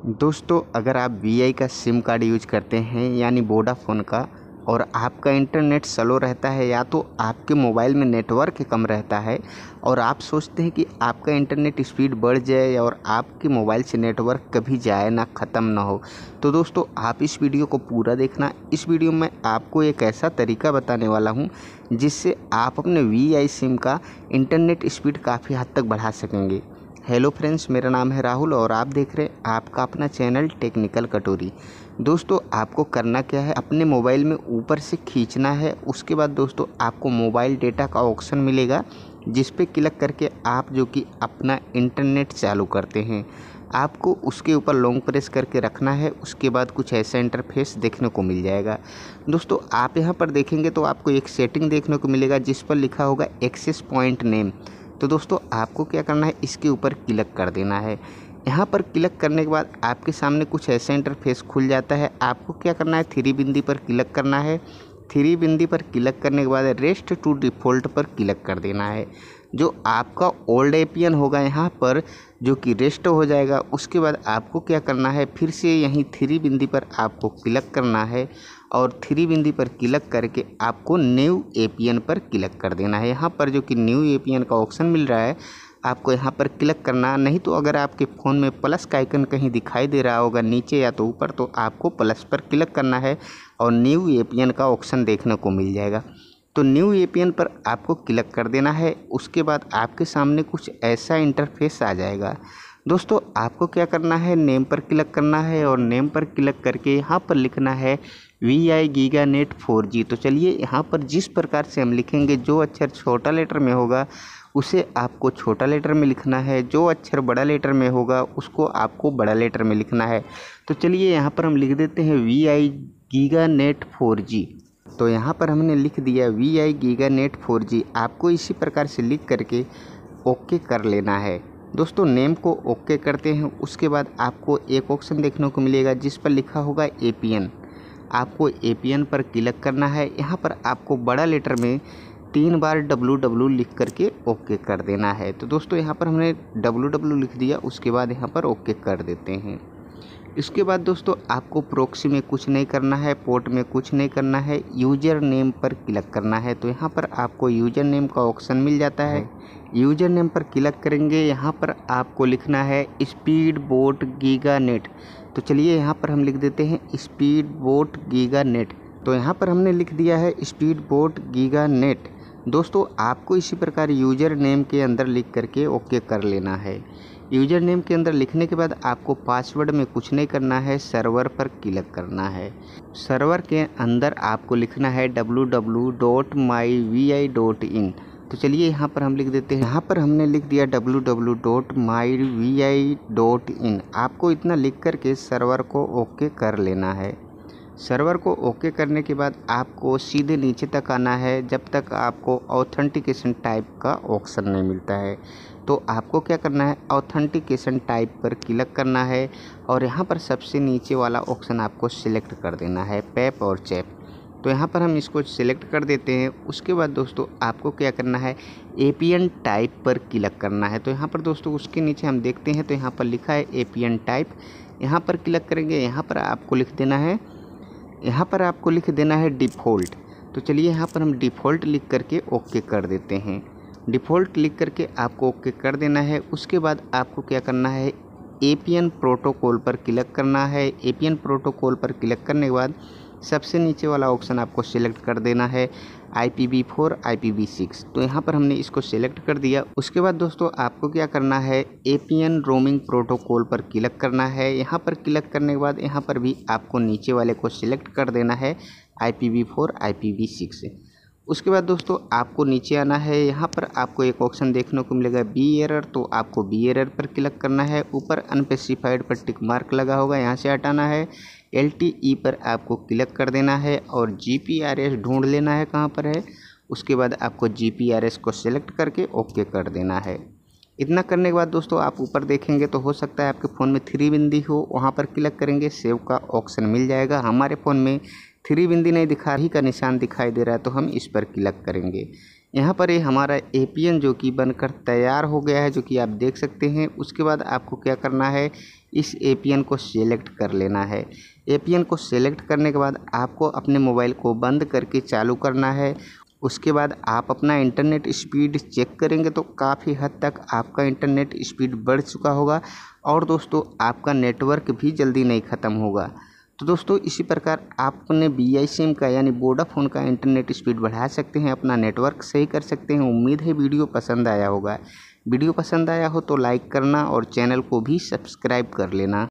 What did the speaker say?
दोस्तों, अगर आप वीआई का सिम कार्ड यूज करते हैं यानी वोडाफोन का, और आपका इंटरनेट स्लो रहता है या तो आपके मोबाइल में नेटवर्क कम रहता है और आप सोचते हैं कि आपका इंटरनेट स्पीड बढ़ जाए और आपके मोबाइल से नेटवर्क कभी जाए ना, ख़त्म ना हो, तो दोस्तों आप इस वीडियो को पूरा देखना। इस वीडियो में आपको एक ऐसा तरीका बताने वाला हूं जिससे आप अपने वीआई सिम का इंटरनेट स्पीड काफ़ी हद तक बढ़ा सकेंगे। हेलो फ्रेंड्स, मेरा नाम है राहुल और आप देख रहे हैं आपका अपना चैनल टेक्निकल कटोरी। दोस्तों, आपको करना क्या है, अपने मोबाइल में ऊपर से खींचना है। उसके बाद दोस्तों आपको मोबाइल डेटा का ऑप्शन मिलेगा जिस पे क्लिक करके आप जो कि अपना इंटरनेट चालू करते हैं, आपको उसके ऊपर लॉन्ग प्रेस करके रखना है। उसके बाद कुछ ऐसा इंटरफेस देखने को मिल जाएगा। दोस्तों, आप यहाँ पर देखेंगे तो आपको एक सेटिंग देखने को मिलेगा जिस पर लिखा होगा एक्सेस पॉइंट नेम। तो दोस्तों आपको क्या करना है, इसके ऊपर क्लिक कर देना है। यहाँ पर क्लिक करने के बाद आपके सामने कुछ ऐसा इंटरफेस खुल जाता है। आपको क्या करना है, थ्री बिंदी पर क्लिक करना है। थ्री बिंदी पर क्लिक करने के बाद रेस्ट टू डिफ़ॉल्ट पर क्लिक कर देना है। जो आपका ओल्ड एपीएन होगा यहाँ पर जो कि रेस्ट हो जाएगा। उसके बाद आपको क्या करना है, फिर से यहीं थ्री बिंदी पर आपको क्लिक करना है और थ्री बिंदी पर क्लिक करके आपको न्यू एपीएन पर क्लिक कर देना है। यहाँ पर जो कि न्यू एपीएन का ऑप्शन मिल रहा है, आपको यहाँ पर क्लिक करना। नहीं तो अगर आपके फ़ोन में प्लस का आइकन कहीं दिखाई दे रहा होगा नीचे या तो ऊपर, तो आपको प्लस पर क्लिक करना है और न्यू एपीएन का ऑप्शन देखने को मिल जाएगा। तो न्यू एपीएन पर आपको क्लिक कर देना है। उसके बाद आपके सामने कुछ ऐसा इंटरफेस आ जाएगा। दोस्तों आपको क्या करना है, नेम पर क्लिक करना है और नेम पर क्लिक करके यहाँ पर लिखना है वीआई गीगानेट 4G। तो चलिए यहाँ पर जिस प्रकार से हम लिखेंगे, जो अक्षर छोटा लेटर में होगा उसे आपको छोटा लेटर में लिखना है, जो अक्षर बड़ा लेटर में होगा उसको आपको बड़ा लेटर में लिखना है। तो चलिए यहाँ पर हम लिख देते हैं वीआई गीगानेट 4G। तो यहाँ पर हमने लिख दिया वीआई गीगानेट 4G। आपको इसी प्रकार से लिख करके ओके कर लेना है। दोस्तों नेम को ओके करते हैं। उसके बाद आपको एक ऑप्शन देखने को मिलेगा जिस पर लिखा होगा एपीएन। आपको एपीएन पर क्लिक करना है। यहाँ पर आपको बड़ा लेटर में 3 बार www लिख करके ओके कर देना है। तो दोस्तों यहाँ पर हमने www लिख दिया, उसके बाद यहाँ पर ओके कर देते हैं। इसके बाद दोस्तों आपको प्रॉक्सी में कुछ नहीं करना है, पोर्ट में कुछ नहीं करना है, यूज़र नेम पर क्लिक करना है। तो यहाँ पर आपको यूज़र नेम का ऑप्शन मिल जाता है। यूज़र नेम पर क्लिक करेंगे, यहाँ पर आपको लिखना है स्पीड बोट गीगानेट। तो चलिए यहाँ पर हम लिख देते हैं स्पीड बोट गीगानेट। तो यहाँ पर हमने लिख दिया है स्पीड बोट गीगानेट। दोस्तों आपको इसी प्रकार यूज़र नेम के अंदर लिख करके ओके कर लेना है। यूज़र नेम के अंदर लिखने के बाद आपको पासवर्ड में कुछ नहीं करना है, सर्वर पर क्लिक करना है। सर्वर के अंदर आपको लिखना है www.myvi.in। तो चलिए यहाँ पर हम लिख देते हैं, यहाँ पर हमने लिख दिया www.myvi.in। आपको इतना लिख करके सर्वर को ओके कर लेना है। सर्वर को ओके करने के बाद आपको सीधे नीचे तक आना है जब तक आपको ऑथेंटिकेशन टाइप का ऑप्शन नहीं मिलता है। तो आपको क्या करना है, ऑथेंटिकेशन टाइप पर क्लिक करना है और यहाँ पर सबसे नीचे वाला ऑप्शन आपको सिलेक्ट कर देना है, पैप और चैप। तो यहाँ पर हम इसको सिलेक्ट कर देते हैं। उसके बाद दोस्तों आपको क्या करना है, एपीएन टाइप पर क्लिक करना है। तो यहाँ पर दोस्तों उसके नीचे हम देखते हैं तो यहाँ पर लिखा है एपीएन टाइप। यहाँ पर क्लिक करेंगे, यहाँ पर आपको लिख देना है डिफ़ॉल्ट। तो चलिए यहाँ पर हम डिफ़ॉल्ट लिख करके ओके कर देते हैं। डिफ़ॉल्ट लिख करके आपको ओके कर देना है। उसके बाद आपको क्या करना है, एपीएन प्रोटोकॉल पर क्लिक करना है। एपीएन प्रोटोकॉल पर क्लिक करने के बाद सबसे नीचे वाला ऑप्शन आपको सिलेक्ट कर देना है IPv4 IPv6। तो यहाँ पर हमने इसको सिलेक्ट कर दिया। उसके बाद दोस्तों आपको क्या करना है, एपीएन रोमिंग प्रोटोकॉल पर क्लिक करना है। यहाँ पर क्लिक करने के बाद यहाँ पर भी आपको नीचे वाले को सिलेक्ट कर देना है IPv4 IPv6। उसके बाद दोस्तों आपको नीचे आना है। यहाँ पर आपको एक ऑप्शन देखने को मिलेगा बी एरर। तो आपको बी एरर पर क्लिक करना है। ऊपर अनस्पेसिफाइड पर टिक मार्क लगा होगा, यहाँ से हटाना है। LTE पर आपको क्लिक कर देना है और GPRS ढूंढ लेना है कहाँ पर है। उसके बाद आपको GPRS को सिलेक्ट करके ओके कर देना है। इतना करने के बाद दोस्तों आप ऊपर देखेंगे तो हो सकता है आपके फ़ोन में थ्री बिंदी हो, वहाँ पर क्लिक करेंगे, सेव का ऑप्शन मिल जाएगा। हमारे फ़ोन में थ्री बिंदी नहीं दिखा, ही का निशान दिखाई दे रहा है, तो हम इस पर क्लिक करेंगे। यहाँ पर ये हमारा एपीएन जो कि बनकर तैयार हो गया है, जो कि आप देख सकते हैं। उसके बाद आपको क्या करना है, इस एपीएन को सेलेक्ट कर लेना है। एपीएन को सेलेक्ट करने के बाद आपको अपने मोबाइल को बंद करके चालू करना है। उसके बाद आप अपना इंटरनेट स्पीड चेक करेंगे तो काफ़ी हद तक आपका इंटरनेट स्पीड बढ़ चुका होगा और दोस्तों आपका नेटवर्क भी जल्दी नहीं ख़त्म होगा। तो दोस्तों इसी प्रकार आप अपने वीआई सिम का यानी वोडाफोन का इंटरनेट स्पीड बढ़ा सकते हैं, अपना नेटवर्क सही कर सकते हैं। उम्मीद है वीडियो पसंद आया होगा। वीडियो पसंद आया हो तो लाइक करना और चैनल को भी सब्सक्राइब कर लेना।